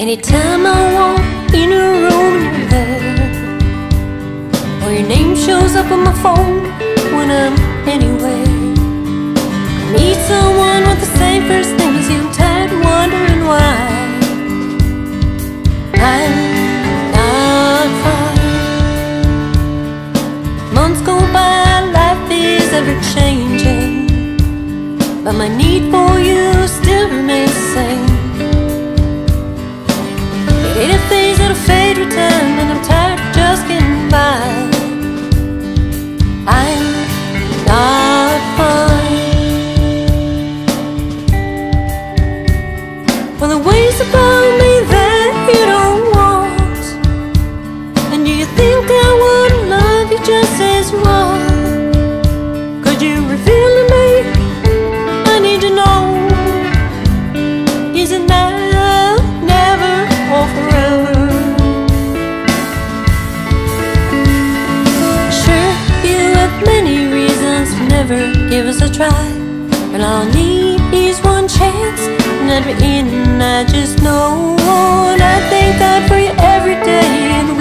Anytime I walk in a room you're there, or your name shows up on my phone when I'm anywhere. Meet someone with the same first name as you, I'm tired of wondering why I'm not fine. Months go by, life is ever changing, but my need for you still remains the same. It ain't a phase that'll fade with time, and I'm tired of just getting by. I'm not fine. Well, the ways about me that you don't want, and do you think I would love you just as wrong? Could you reveal to me? I need to know. Is it now, never, or forever? Sure, you have many reasons to never give us a try, and all I need is one chance, and at the end I just know. And I thank God for you every day, and